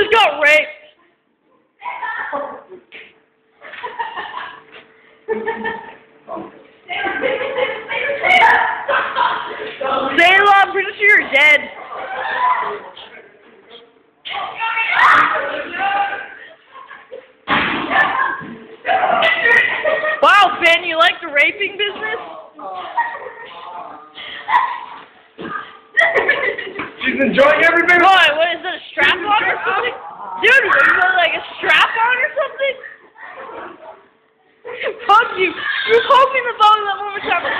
just got raped. Selah, I'm pretty sure you're dead. Wow, Ben, you like the raping business? She's enjoying every minute. What is it, a strap-on or something? Dude, is it like a strap-on or something? Fuck you. You're poking the bone that one more time.